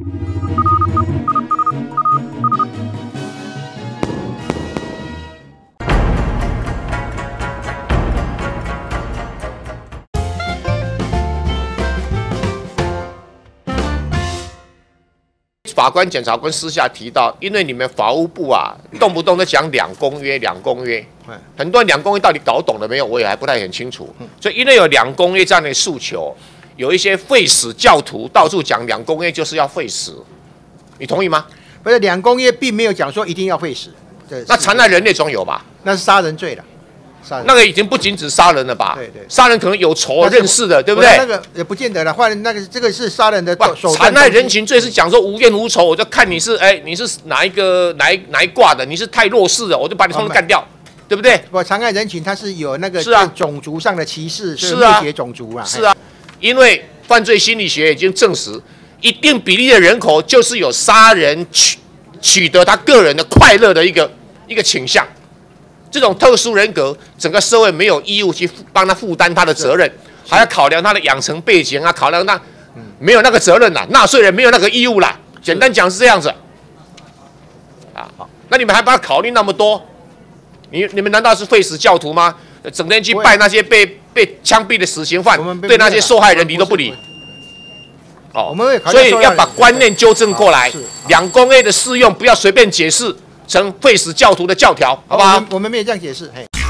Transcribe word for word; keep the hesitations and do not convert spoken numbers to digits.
法官、检察官私下提到，因为你们法务部啊，动不动都讲两公约、两公约，很多人两公约到底搞懂了没有？我也还不太很清楚。所以因为有两公约这样的诉求，有一些废死教徒到处讲两公约就是要废死，你同意吗？ 不是，两公约并没有讲说一定要废死。对， 那残害人类总有吧？ 那是杀人罪了。 那个已经不仅止杀人了吧？对对，杀人可能有仇认识的，对不对？ 那个也不见得了，换那个这个是杀人的手段。 残害人情罪是讲说无冤无仇，我就看你是哎你是哪一个哪一哪一挂的，你是太弱势了，我就把你通通干掉，对不对？ 不，残害人情它是有那个是啊种族上的歧视， 是啊， 灭绝种族啊， 是啊，因为犯罪心理学已经证实，一定比例的人口就是有杀人取取得他个人的快乐的一个一个倾向。 这种特殊人格，整个社会没有义务去帮他负担他的责任，还要考量他的养成背景啊，考量那没有那个责任啦，纳税人没有那个义务啦。简单讲是这样子。啊，那你们还帮他考虑那么多？你你们难道是废死教徒吗？整天去拜那些被被枪毙的死刑犯，对那些受害人理都不理。哦，所以要把观念纠正过来，两公约的适用不要随便解释成废死教徒的教条，好不好？ 我们没有这样解释，嘿。